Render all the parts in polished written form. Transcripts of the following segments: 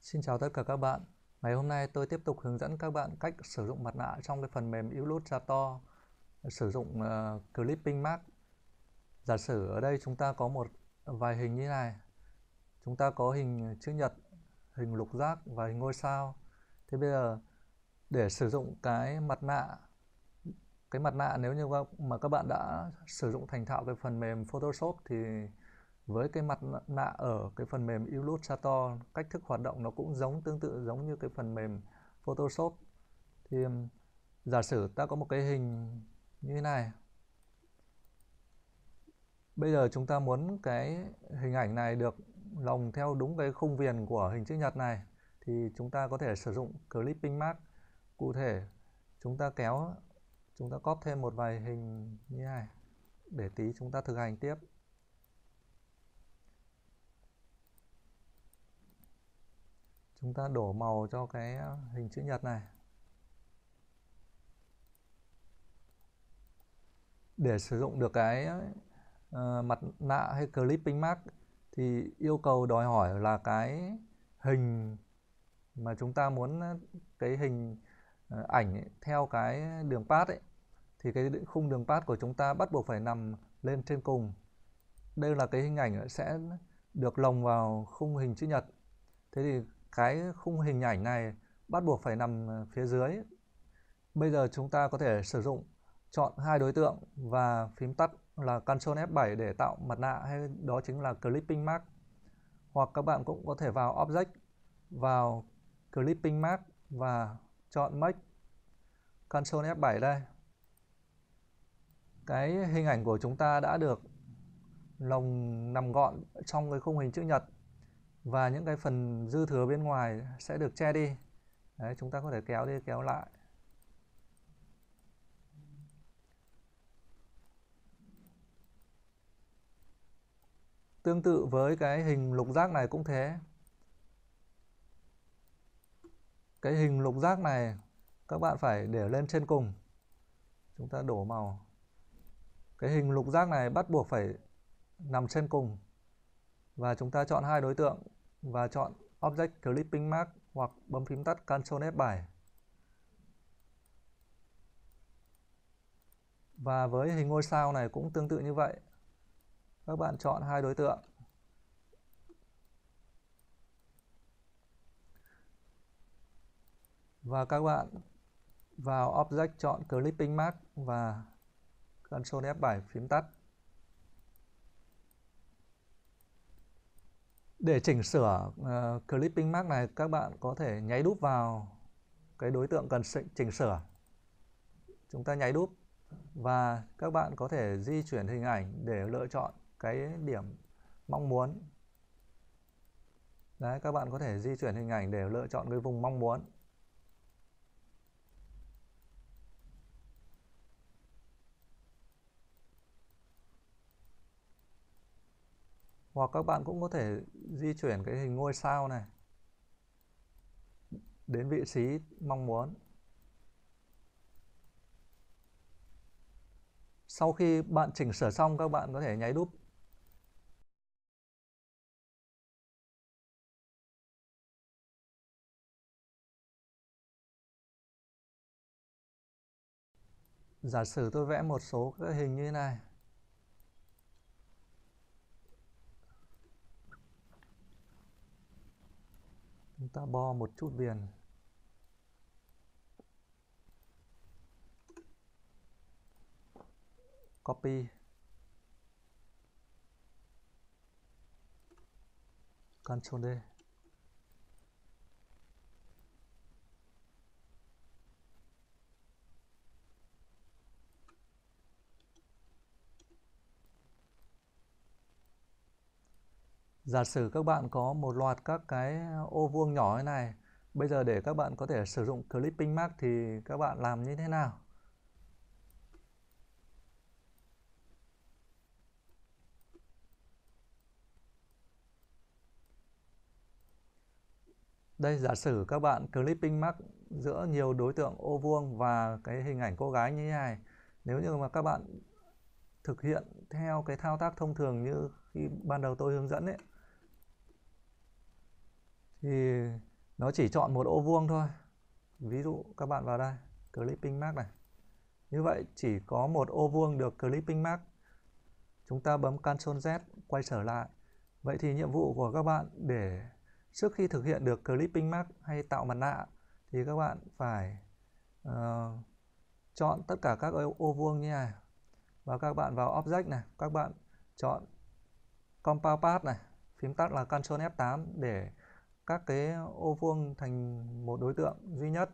Xin chào tất cả các bạn. Ngày hôm nay tôi tiếp tục hướng dẫn các bạn cách sử dụng mặt nạ trong cái phần mềm Illustrator, sử dụng Clipping Mask. Giả sử ở đây chúng ta có một vài hình như này. Chúng ta có hình chữ nhật, hình lục giác và hình ngôi sao. Thế bây giờ để sử dụng cái mặt nạ nếu như mà các bạn đã sử dụng thành thạo cái phần mềm Photoshop thì với cái mặt nạ ở cái phần mềm Illustrator, cách thức hoạt động nó cũng tương tự giống như cái phần mềm Photoshop. Thì giả sử ta có một cái hình như thế này. Bây giờ chúng ta muốn cái hình ảnh này được lồng theo đúng cái khung viền của hình chữ nhật này thì chúng ta có thể sử dụng Clipping Mask. Cụ thể chúng ta copy thêm một vài hình như thế này để tí chúng ta thực hành tiếp. Chúng ta đổ màu cho cái hình chữ nhật này. Để sử dụng được cái mặt nạ hay Clipping Mask thì yêu cầu đòi hỏi là cái hình mà chúng ta muốn, cái hình ảnh ấy, theo cái đường path ấy, thì cái khung đường path của chúng ta bắt buộc phải nằm lên trên cùng. Đây là cái hình ảnh sẽ được lồng vào khung hình chữ nhật. Thế thì cái khung hình ảnh này bắt buộc phải nằm phía dưới. Bây giờ chúng ta có thể sử dụng chọn hai đối tượng và phím tắt là Ctrl F7 để tạo mặt nạ, hay đó chính là Clipping Mask. Hoặc các bạn cũng có thể vào Object, vào Clipping Mask và chọn Make, Ctrl F7 đây. Cái hình ảnh của chúng ta đã được nằm gọn trong cái khung hình chữ nhật và những cái phần dư thừa bên ngoài sẽ được che đi. Đấy, chúng ta có thể kéo đi kéo lại. Tương tự với cái hình lục giác này cũng thế. Cái hình lục giác này các bạn phải để lên trên cùng. Chúng ta đổ màu. Cái hình lục giác này bắt buộc phải nằm trên cùng. Và chúng ta chọn hai đối tượng và chọn Object Clipping Mask hoặc bấm phím tắt Ctrl F7. Và với hình ngôi sao này cũng tương tự như vậy. Các bạn chọn hai đối tượng. Và các bạn vào Object chọn Clipping Mask và Ctrl F7 phím tắt. Để chỉnh sửa Clipping Mask này, các bạn có thể nháy đúp vào cái đối tượng cần chỉnh sửa. Chúng ta nháy đúp và các bạn có thể di chuyển hình ảnh để lựa chọn cái điểm mong muốn. Đấy, các bạn có thể di chuyển hình ảnh để lựa chọn cái vùng mong muốn. Hoặc các bạn cũng có thể di chuyển cái hình ngôi sao này đến vị trí mong muốn. Sau khi bạn chỉnh sửa xong, các bạn có thể nháy đúp. Giả sử tôi vẽ một số các hình như thế này. Chúng ta bo một chút viền. Copy. Ctrl D. Giả sử các bạn có một loạt các cái ô vuông nhỏ thế này. Bây giờ để các bạn có thể sử dụng Clipping Mask thì các bạn làm như thế nào? Đây, giả sử các bạn Clipping Mask giữa nhiều đối tượng ô vuông và cái hình ảnh cô gái như thế này. Nếu như mà các bạn thực hiện theo cái thao tác thông thường như khi ban đầu tôi hướng dẫn ấy, thì nó chỉ chọn một ô vuông thôi. Ví dụ các bạn vào đây, clipping mask này. Như vậy chỉ có một ô vuông được clipping mask. Chúng ta bấm Ctrl Z quay trở lại. Vậy thì nhiệm vụ của các bạn để trước khi thực hiện được clipping mask hay tạo mặt nạ thì các bạn phải chọn tất cả các ô vuông như này. Và các bạn vào Object này, các bạn chọn Compound Path này, phím tắt là Ctrl F8 để các cái ô vuông thành một đối tượng duy nhất.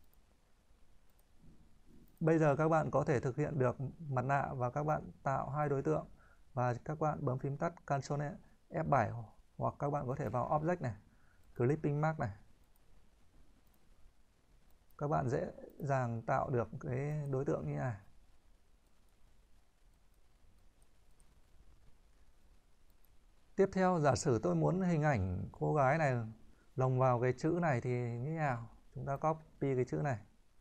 Bây giờ các bạn có thể thực hiện được mặt nạ và các bạn tạo hai đối tượng và các bạn bấm phím tắt Ctrl F7 hoặc các bạn có thể vào Object này, Clipping Mask này. Các bạn dễ dàng tạo được cái đối tượng như này. Tiếp theo, giả sử tôi muốn hình ảnh cô gái này lồng vào cái chữ này thì như thế nào? Chúng ta copy cái chữ này.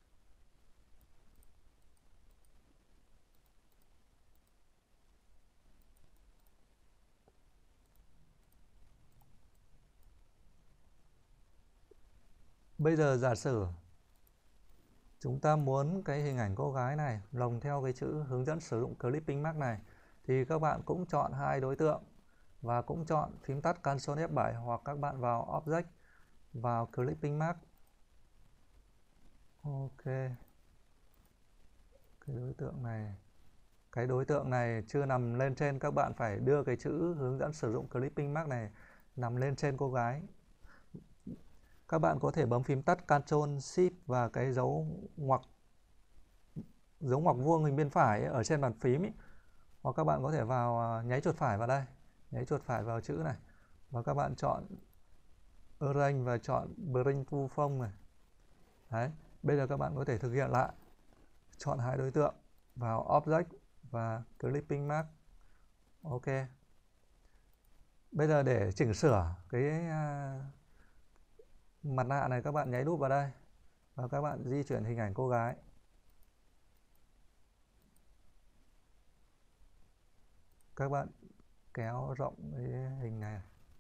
Bây giờ giả sử chúng ta muốn cái hình ảnh cô gái này lồng theo cái chữ hướng dẫn sử dụng Clipping Mask này thì các bạn cũng chọn hai đối tượng và cũng chọn phím tắt Ctrl F7 hoặc các bạn vào Object, vào Clipping Mask. Ok. Cái đối tượng này chưa nằm lên trên, các bạn phải đưa cái chữ hướng dẫn sử dụng Clipping Mask này nằm lên trên cô gái. Các bạn có thể bấm phím tắt Ctrl Shift và cái dấu ngoặc vuông hình bên phải ấy, ở trên bàn phím ấy. Hoặc các bạn có thể vào nháy chuột phải vào đây, nháy chuột phải vào chữ này và các bạn chọn Arrange và chọn Bring to Phone này. Đấy, bây giờ các bạn có thể thực hiện lại. Chọn hai đối tượng, vào Object và Clipping Mask. Ok. Bây giờ để chỉnh sửa cái mặt nạ này, các bạn nháy đúp vào đây và các bạn di chuyển hình ảnh cô gái. Các bạn kéo rộng cái hình này.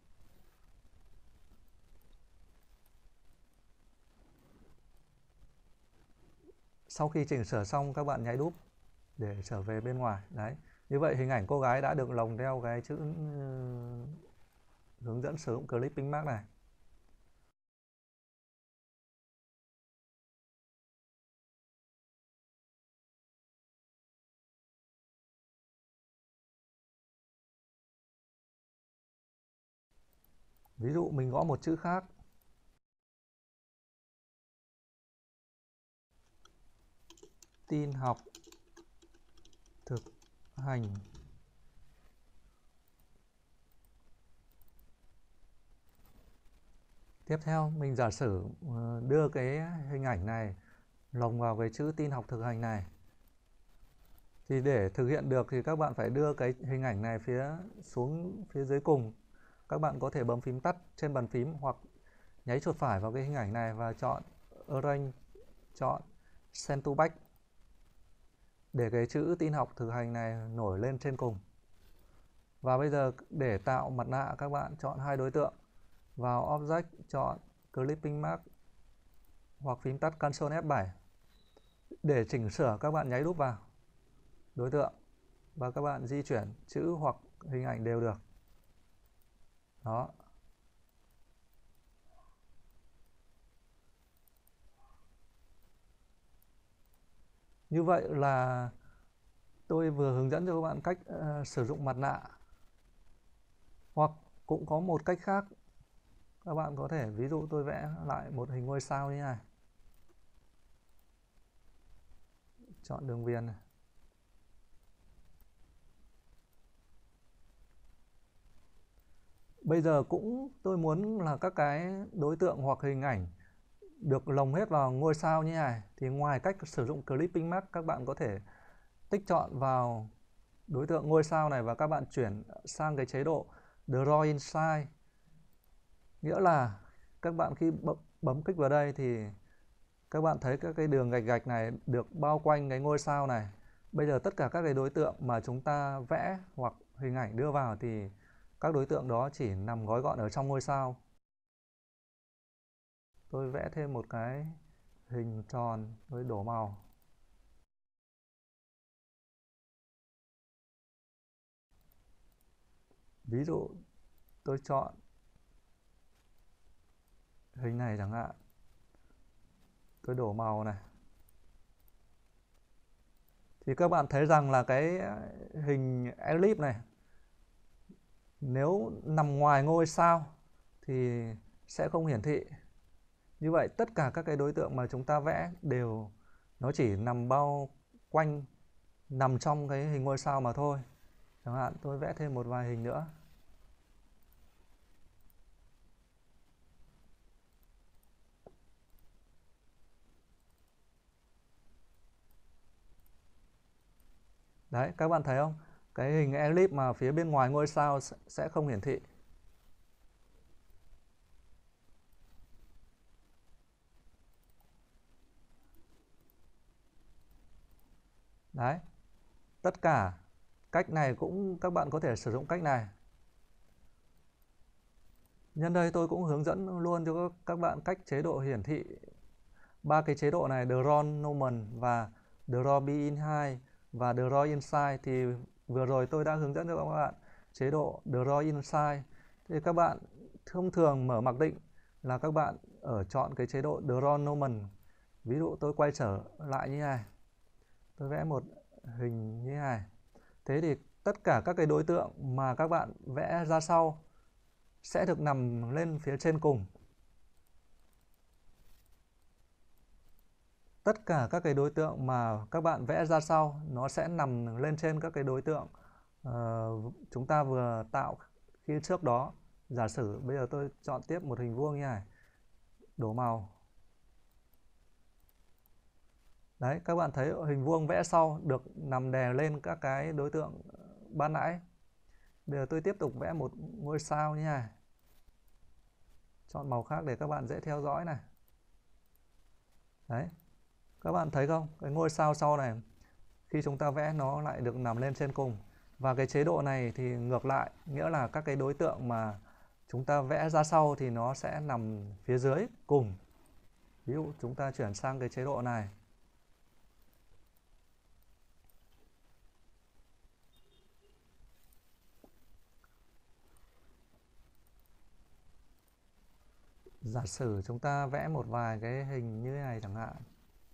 Sau khi chỉnh sửa xong, các bạn nháy đúp để trở về bên ngoài. Đấy. Như vậy hình ảnh cô gái đã được lồng theo cái chữ hướng dẫn sử dụng Clipping Mask này. Ví dụ mình gõ một chữ khác. Tin học thực hành. Tiếp theo mình giả sử đưa cái hình ảnh này lồng vào cái chữ tin học thực hành này. Thì để thực hiện được thì các bạn phải đưa cái hình ảnh này xuống phía dưới cùng. Các bạn có thể bấm phím tắt trên bàn phím hoặc nháy chuột phải vào cái hình ảnh này và chọn Arrange, chọn Send to Back để cái chữ tin học thực hành này nổi lên trên cùng. Và bây giờ để tạo mặt nạ, các bạn chọn hai đối tượng, vào Object chọn Clipping Mask hoặc phím tắt Ctrl F7. Để chỉnh sửa, các bạn nháy đúp vào đối tượng và các bạn di chuyển chữ hoặc hình ảnh đều được. Đó. Như vậy là tôi vừa hướng dẫn cho các bạn cách sử dụng mặt nạ. Hoặc cũng có một cách khác. Các bạn có thể, ví dụ tôi vẽ lại một hình ngôi sao như này. Chọn đường viền này. Bây giờ cũng tôi muốn là các cái đối tượng hoặc hình ảnh được lồng hết vào ngôi sao như này. Thì ngoài cách sử dụng Clipping Mask, các bạn có thể tích chọn vào đối tượng ngôi sao này và các bạn chuyển sang cái chế độ Draw Inside. Nghĩa là các bạn khi bấm kích vào đây thì các bạn thấy các cái đường gạch gạch này được bao quanh cái ngôi sao này. Bây giờ tất cả các cái đối tượng mà chúng ta vẽ hoặc hình ảnh đưa vào thì các đối tượng đó chỉ nằm gói gọn ở trong ngôi sao. tôi vẽ thêm một cái hình tròn với đổ màu. Ví dụ tôi chọn hình này chẳng hạn, tôi đổ màu này, thì các bạn thấy rằng là cái hình ellipse này nếu nằm ngoài ngôi sao thì sẽ không hiển thị. Như vậy tất cả các cái đối tượng mà chúng ta vẽ đều nó chỉ nằm bao quanh, nằm trong cái hình ngôi sao mà thôi. Chẳng hạn tôi vẽ thêm một vài hình nữa. Đấy, các bạn thấy không? Cái hình ellipse mà phía bên ngoài ngôi sao sẽ không hiển thị. Đấy, tất cả cách này cũng các bạn có thể sử dụng cách này. Nhân đây tôi cũng hướng dẫn luôn cho các bạn cách chế độ hiển thị. Ba cái chế độ này, Draw Normal và Draw Behind và Draw Inside, thì vừa rồi tôi đã hướng dẫn cho các bạn chế độ Draw Inside. Thì các bạn thông thường mở mặc định là các bạn chọn cái chế độ Draw Normal. Ví dụ tôi quay trở lại như này, tôi vẽ một hình như này. Thế thì tất cả các cái đối tượng mà các bạn vẽ ra sau sẽ được nằm lên phía trên cùng. Tất cả các cái đối tượng mà các bạn vẽ ra sau nó sẽ nằm lên trên các cái đối tượng chúng ta vừa tạo khi trước đó. Giả sử bây giờ tôi chọn tiếp một hình vuông như này, đổ màu. Đấy, các bạn thấy hình vuông vẽ sau được nằm đè lên các cái đối tượng ban nãy. Bây giờ tôi tiếp tục vẽ một ngôi sao như này. Chọn màu khác để các bạn dễ theo dõi này. Đấy, các bạn thấy không? Cái ngôi sao sau này khi chúng ta vẽ nó lại được nằm lên trên cùng. Và cái chế độ này thì ngược lại, nghĩa là các cái đối tượng mà chúng ta vẽ ra sau thì nó sẽ nằm phía dưới cùng. Ví dụ chúng ta chuyển sang cái chế độ này. Giả sử chúng ta vẽ một vài cái hình như thế này chẳng hạn.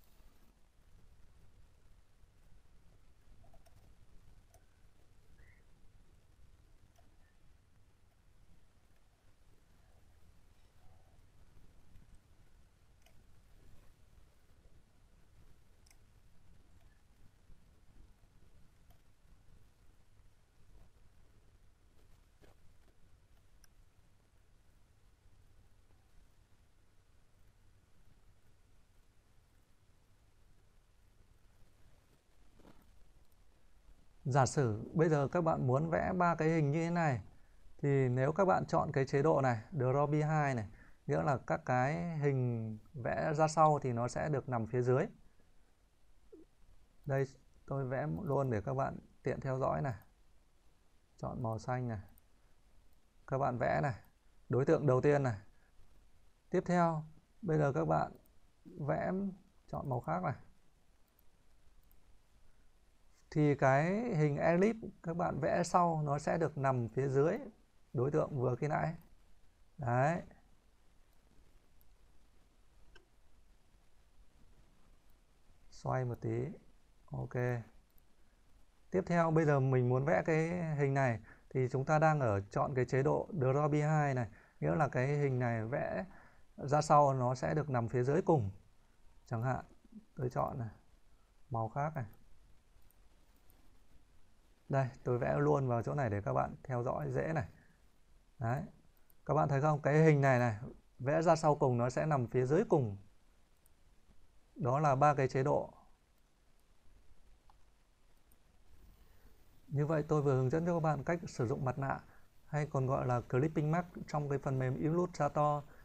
Giả sử bây giờ các bạn muốn vẽ ba cái hình như thế này, thì nếu các bạn chọn cái chế độ này, Draw Behind này, nghĩa là các cái hình vẽ ra sau thì nó sẽ được nằm phía dưới. Đây, tôi vẽ luôn để các bạn tiện theo dõi này. Chọn màu xanh này. Các bạn vẽ này, đối tượng đầu tiên này. Tiếp theo, bây giờ các bạn vẽ, chọn màu khác này. Thì cái hình ellipse các bạn vẽ sau nó sẽ được nằm phía dưới đối tượng vừa khi nãy. Đấy. Xoay một tí. Ok. Tiếp theo bây giờ mình muốn vẽ cái hình này thì chúng ta đang chọn cái chế độ Draw Behind này, nghĩa là cái hình này vẽ ra sau nó sẽ được nằm phía dưới cùng. Chẳng hạn tôi chọn này, màu khác này. Đây, tôi vẽ luôn vào chỗ này để các bạn theo dõi dễ này. Đấy. Các bạn thấy không? Cái hình này vẽ ra sau cùng nó sẽ nằm phía dưới cùng. Đó là ba cái chế độ. Như vậy tôi vừa hướng dẫn cho các bạn cách sử dụng mặt nạ hay còn gọi là clipping mask trong cái phần mềm Illustrator.